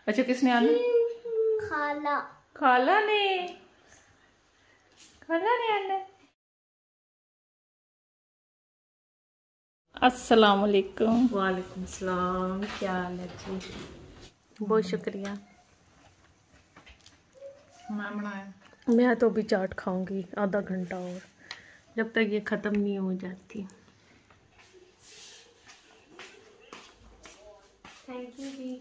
अच्छा किसने आना? खाला। खाला ने आना। अस्सलाम वालेकुम। वालेकुम सलाम। क्या हाल है जी? बहुत शुक्रिया। मैं बनाया। मैं तो अभी चाट खाऊंगी आधा घंटा और, जब तक ये ख़त्म नहीं हो जाती। Thank you ji.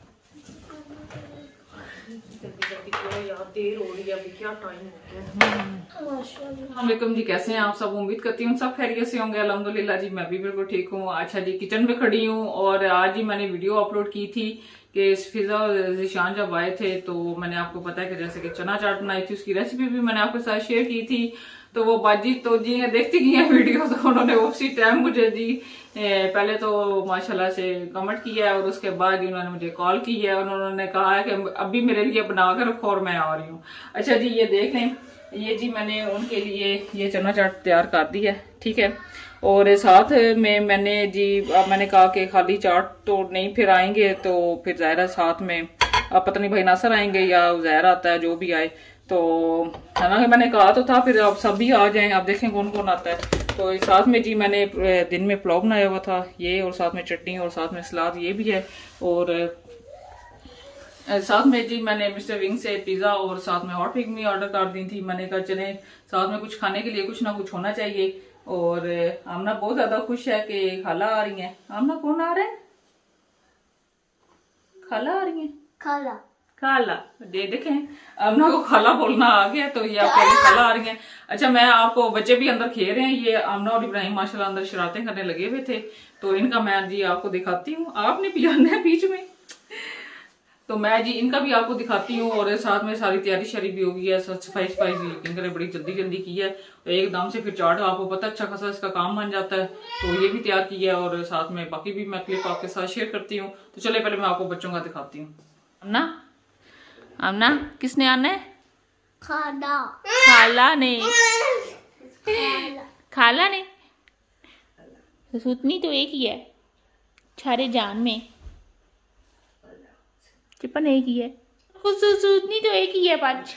यार देर हो रही है, अभी क्या टाइम हो गया। अस्सलाम जी, कैसे हैं आप सब? उम्मीद करती हूँ सब खैरियत से होंगे। अल्हम्दुलिल्लाह जी, मैं भी बिल्कुल ठीक हूँ। अच्छा जी, किचन में खड़ी हूँ और आज ही मैंने वीडियो अपलोड की थी कि फिजा और ज़िशान जब आए थे तो मैंने आपको पता है कि जैसे कि चना चाट बनाई थी, उसकी रेसिपी भी मैंने आपके साथ शेयर की थी। तो वो बाजी तो जी देखती गई है वीडियो, तो उन्होंने उसी टाइम मुझे जी पहले तो माशाल्लाह से कमेंट किया है और उसके बाद ही उन्होंने मुझे कॉल की है और उन्होंने कहा है कि अभी मेरे लिए बना कर रखो और मैं आ रही हूँ। अच्छा जी, ये देख लें, ये जी मैंने उनके लिए ये चना चाट तैयार कर दी है, ठीक है। और साथ में मैंने जी मैंने कहा कि खाली चाट तो नहीं, फिर आएंगे तो फिर ज़ाहिर साथ में अब पता नहीं भाई नासर आएंगे या ज़ाहिर आता है, जो भी आए तो है ना। मैंने कहा तो था फिर अब सभी आ जाएं, आप देखें कौन कौन आता है। तो साथ में जी मैंने दिन में पुलाव बनाया हुआ था ये, और साथ में चटनी और साथ में सलाद ये भी है। और साथ में जी मैंने मिस्टर विंग से पिज्जा और साथ में हॉट विंग भी ऑर्डर कर दी थी। मैंने कहा चले साथ में कुछ खाने के लिए कुछ ना कुछ होना चाहिए। और आमना बहुत ज्यादा खुश है कि खाला आ रही है। आमना कौन आ रहा है? खाला आ रही है। खाला खाला देखें, आमना को खाला बोलना आ गया तो ये आपको खाला आ रही है। अच्छा, मैं आपको, बच्चे भी अंदर खेल रहे हैं, ये आमना और इब्राहिम माशाल्लाह अंदर शरारतें करने लगे हुए थे, तो इनका मैं जी आपको दिखाती हूँ। आपने पिजाना है बीच में, तो मैं जी इनका भी आपको दिखाती हूँ। और साथ में सारी तैयारी शरी भी हो गई है, सफाई यकीन करें बड़ी जल्दी जल्दी की है। एकदम से फिर चाट आपको पता अच्छा खासा इसका काम बन जाता है, तो ये भी तैयार की है। और साथ में बाकी भी मैं क्लिप आपके साथ शेयर करती हूँ। तो चले पहले मैं आपको बच्चों का दिखाती हूँ। आमना किसने आना है? खाला। खाला ने। खाला ने। सुतनी तो एक ही है छारे जान में, चिपन एक ही है, सुतनी तो एक ही है। पाँच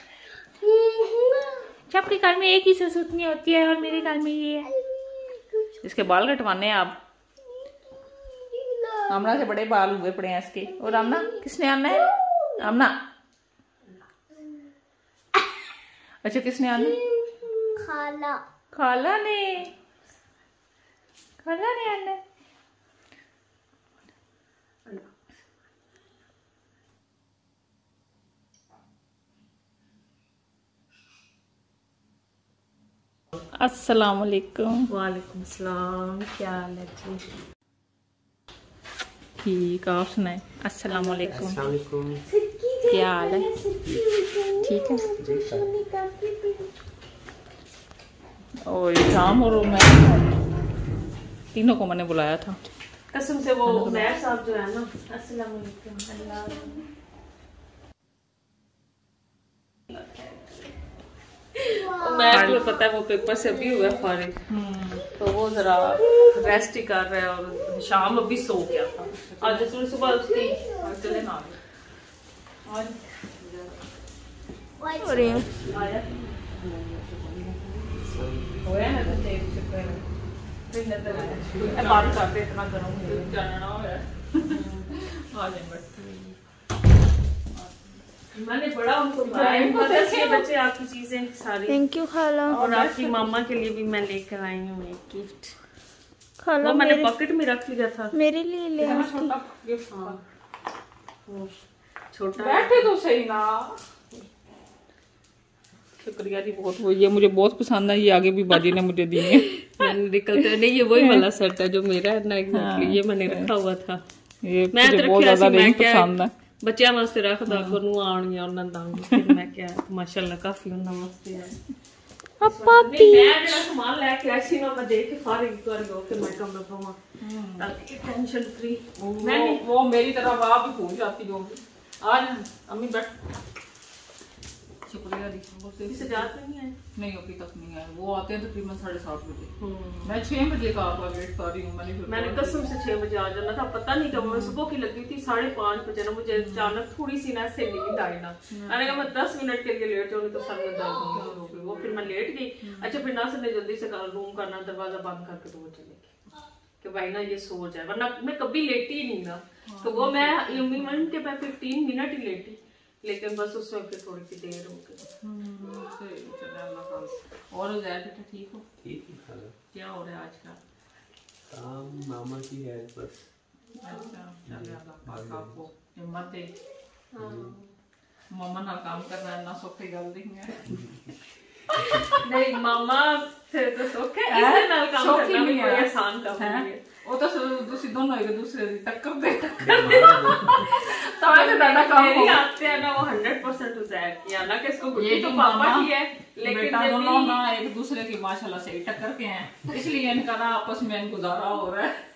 सबके घर में एक ही से सुतनी होती है और मेरे घर में ये है। इसके बाल कटवाने हैं आप। आमना से बड़े बाल हुए पड़े हैं इसके। और आमना किसने आना है? आमना अच्छा किसने आना? खाला। खाला ने आना है। अस्सलाम वालेकुम। वालेकुम सलाम। क्या हाल है जी? ठीक, आप सुनाए? अस्सलाम वालेकुम। क्या हाल है? ठीक है। और शाम और मैं तीनों को मैंने बुलाया था कसम से। वो उमैर साहब जो है ना, अस्सलाम वालेकुम। उमैर को पता है वो पेपर से अभी हुआ फारिग, तो वो जरा रेस्ट ही कर रहा है। और शाम अभी सो गया था। आज सुबह उसकी चले ना आज हो रही है। आया होया ना तो देख चुका है। फिर नजर बात करते इतना गर्म जाना ना होया आ जाए। मैंने बड़ा उनको बच्चे आपकी चीजें सारी। थैंक यू खाला। और आपकी मामा के लिए भी मैं लेकर आई हूँ एक गिफ्ट। खाला वो मैंने पॉकेट में रख लिया था। मेरे लिए ले आई थी। छोटा बैठे तो सही ना। शुक्रिया जी बहुत। वो ये मुझे बहुत पसंद है, ये आगे भी बाजी ने मुझे दी है। निकलते नहीं, ये वही वाला सेट है जो मेरा है ना एग्जैक्टली। ये मैंने रखा हुआ था। ये मैं तो बहुत ज्यादा नहीं पसंद है। बच्चों वास्ते रखदा को आनिया उन्होंने दांगी। फिर मैं क्या माशाल्लाह काफी उन्होंने वास्ते है। पापी मैं जरा सामान लेके आई सी ना, मैं देख के फारिग कर गयो कि मैं कम रखूंगा ताकि टेंशन फ्री। वो मेरी तरह आप भी भूल जाती होगी। आज अम्मी बैठ शुक्रिया दी। इसे जात नहीं है? नहीं अभी तक नहीं आए, वो आते हैं तकरीबन 7:30 बजे। मैं 6 बजे का आपका वेट कर रही हूँ। मैंने कसम से 6 बजे आ जाना था, पता नहीं कब मैं सुबह की लगी थी 5:30 बजे ना, मुझे अचानक थोड़ी सी ना से नींद आई ना, मैंने कहा मैं 10 मिनट के लिए लेट जाऊंगी तो सर में दर्द होने शुरू हो गई। वो फिर मैं लेट गई। अच्छा फिर नासिर ने जल्दी से रूम का ना दरवाजा बंद करके तो वो चले गए कि भाई ना ये सो जाए, वरना मैं कभी लेटी ही नहीं ना। तो वो मैं यूमीन के मैं 15 मिनट ही लेटी, लेकिन बस उसमें फिर थोड़ी सी देर हो गई। और बेटा ठीक हो? ठीक है। क्या हो रहा है आजकल? काम मामा की है बस। अच्छा चले अल्लाह पाक आपको हिम्मत दे। मामा ना काम करना है ना सौखी गल नहीं है। नहीं मामा फिर तो सौखे इससे नाल काम करना भी कोई आसान काम नहीं है। वो तो दूसरी दोनों एक दूसरे की टक्कर दे ताकि ज्यादा काम हो। मेरी आते हैं ना वो 100% उजैर किया ना कि इसको गुड्डी तो पापा की है, लेकिन दोनों ना एक दूसरे की माशाल्लाह से टक्कर के हैं, इसलिए इनका ना आपस में गुजारा हो रहा है।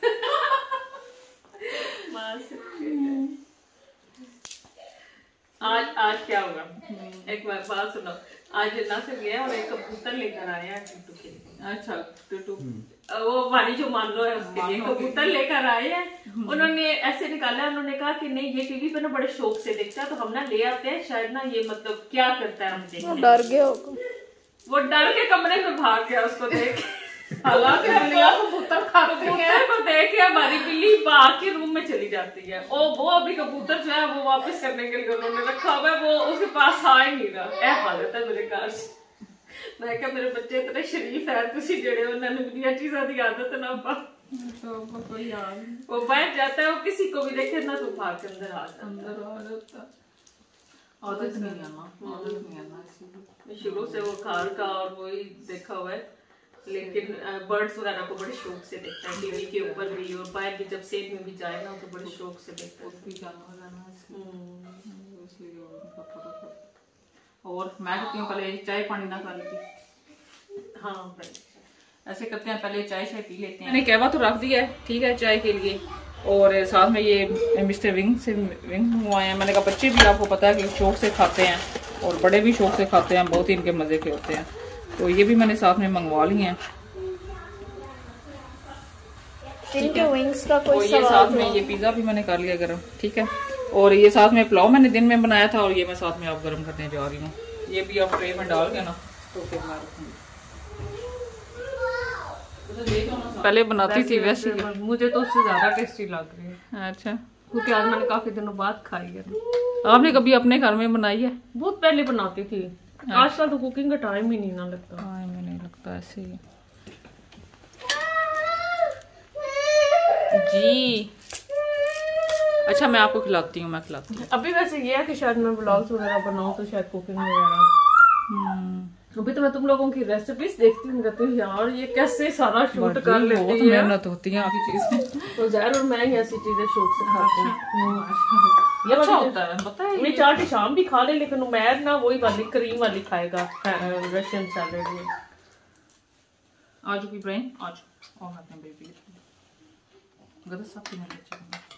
आज क्या होगा? एक बात सुनो, आज नासिर गया और एक कबूतर लेकर आया है टूटू के लिए। अच्छा टूटू वो वानी जो मान लो है उसके लिए कबूतर लेकर आए हैं। उन्होंने ऐसे निकाला, उन्होंने कहा कि नहीं ये टीवी पे ना बड़े शौक से देखता है तो हम ना ले आते हैं, शायद ना ये मतलब क्या करता है हम देखते। डर गया होगा वो, डर के कमरे में भाग गया उसको देख। हालांकि कबूतर खाते हैं को देख के हमारी बिल्ली बाहर के रूम में चली जाती है। वो अभी कबूतर जो है वो वापस करने के लिए उन्होंने रखा हुआ है, वो उसके पास आ ही नहीं रहा। ऐ हालत है मेरे घर से। मैं क्या मेरे बच्चे इतने शरीफ है, तुसी जेड़े उन्होंने दुनिया चीज़ों की आदत ना पा। वो बैठ जाता है, वो किसी को भी देखे ना तो भाग के अंदर आ जाता। आदत नहीं है ना, आदत नहीं है ना। शुरू से वो खाल का और वही देखा हुआ है, लेकिन बर्ड्स वगैरह को बड़े शौक से देखता है टीवी के ऊपर भी, और बाहर भी जब सेल में भी जाए ना तो बड़े शौक से देखता है। और मैं कहती हूँ पहले चाय पानी ना खा लेती। हाँ ऐसे करते हैं, पहले चाय शाय पी लेते हैं। मैंने कहवा तो रख दिया है ठीक है चाय के लिए, और साथ में ये मिस्टर विंग से विंग हुआ है। मैंने कहा बच्चे भी आपको पता है कि शौक से खाते हैं और बड़े भी शौक से खाते हैं, बहुत ही इनके मजे के होते हैं, तो ये भी मैंने साथ में मंगवा लिए हैं। इनके विंग्स का कोई ये साथ में ये पिज्जा भी मैंने कर लिया गरम, ठीक है। और ये साथ में पुलाव मैंने दिन में बनाया था, और ये मैं साथ में आप गरम करने जा रही हूँ। ये भी आप ट्रे में डाल के ना तो फिर मैं रखूंगी। पहले बनाती थी वैसे, मुझे तो उससे ज्यादा टेस्टी लग रही है। अच्छा क्योंकि आज मैंने काफी दिनों बाद खाई है। आपने कभी अपने घर में बनाई है? बहुत पहले बनाती थी, आजकल तो कुकिंग का टाइम ही नहीं ना लगता। टाइम ही नहीं लगता ऐसे ही जी। अच्छा मैं आपको खिलाती हूँ, मैं खिलाती हूँ। अभी वैसे ये है कि शायद मैं व्लॉग्स वगैरह बनाऊँ तो शायद कुकिंग वगैरह। अभी तो मैं तुम लोगों की रेसिपीज देखती हूँ, कहती हूँ यार ये कैसे सारा शूट कर लेती है। बहुत मेहनत होती है आपकी चीजें। तो ज़ाहिर और मैं ही ऐसी चीजें शौक से खाती हूँ। ये अच्छा होता है पता है। मैं चाट शाम भी खा ले, लेकिन मैं ना वही वाली क्रीम वाली खाएगा रशियन सैलेड में। आज की ब्रेन आज और खाते हैं बेबी गदर सब पीने बच्चे।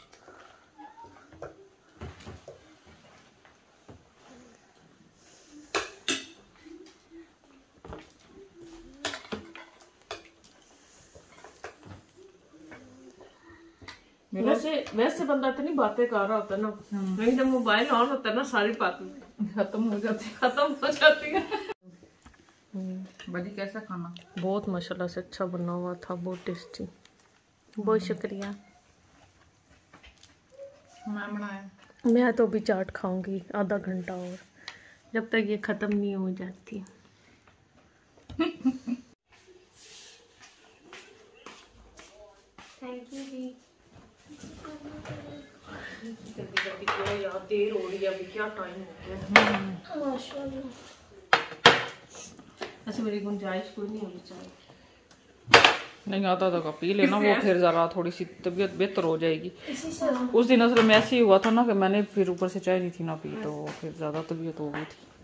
वैसे बंदा इतनी बातें कर रहा होता है ना, नहीं जब मोबाइल ऑन होता है ना सारी बातें खत्म हो जाती है। बजी कैसा खाना? बहुत माशाल्लाह से अच्छा बना हुआ था, बहुत टेस्टी। बहुत शुक्रिया। मैं बनाया। मैं तो अभी चाट खाऊंगी आधा घंटा और, जब तक ये खत्म नहीं हो जाती। Thank you ji. यार देर हो रही है, अभी क्या टाइम हो गया। माशाल्लाह। ऐसे मेरी गुंजाइश कोई नहीं होनी चाहिए। नहीं आता तो पी लेना, वो फिर जरा थोड़ी सी तबीयत बेहतर हो जाएगी। उस दिन असल में ऐसे ही हुआ था ना कि मैंने फिर ऊपर से चाय नहीं थी ना पी, तो फिर ज्यादा तबीयत हो गई थी।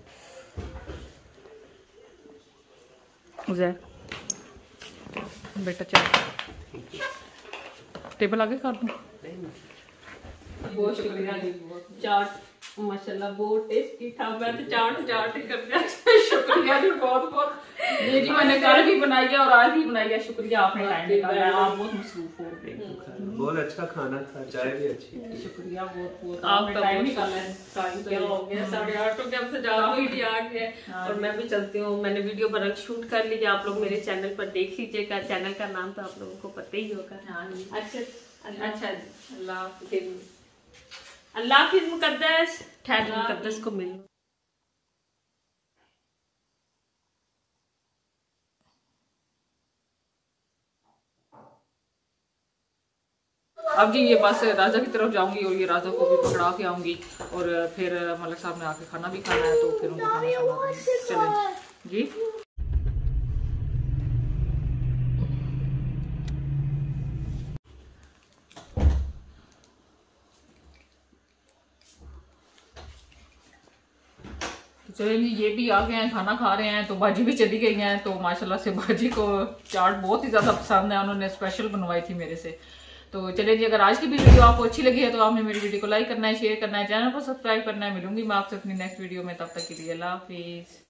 बेटा चाय टेबल आगे कर दूं? बहुत शुक्रिया जी। चाट माशाल्लाह बहुत टेस्टी था। मैं तो चाट ही कर दिया। शुक्रिया जी बहुत बहुत। ये जी मैंने कल भी बनाई है और आज भी बनाई है। शुक्रिया आपने टाइम निकाला। आप बहुत मसरूफ हो गए। बहुत अच्छा खाना था, चाय भी अच्छी थी। शुक्रिया बहुत बहुत। आपका टाइम निकाला है। टाइम क्या हो गया 8:30 हो गया, हमसे ज्यादा भी आ गया और मैं भी चलती हूँ। मैंने वीडियो बना शूट कर लीजिए, आप लोग मेरे चैनल पर देख लीजिएगा। चैनल का नाम तो आप लोगों को पता ही होगा। अच्छा अल्लाह हाफिज मुकद्दस। ठहर मुकद्दस को मिल। अब जी ये बस राजा की तरफ जाऊंगी और ये राजा को भी पकड़ा के आऊंगी और फिर मलिक साहब ने आके खाना भी खाना है तो फिर उनको खाना चलें जी। चलिए जी ये भी आ गए हैं, खाना खा रहे हैं। तो बाजी भी चली गई हैं। तो माशाल्लाह से बाजी को चाट बहुत ही ज्यादा पसंद है, उन्होंने स्पेशल बनवाई थी मेरे से। तो चलिए जी अगर आज की भी वीडियो आपको अच्छी लगी है तो आपने मेरी वीडियो को लाइक करना है, शेयर करना है, चैनल को सब्सक्राइब करना है। मिलूंगी मैं आपसे अपनी नेक्स्ट वीडियो में, तब तक के लिए अल्लाह हाफिज।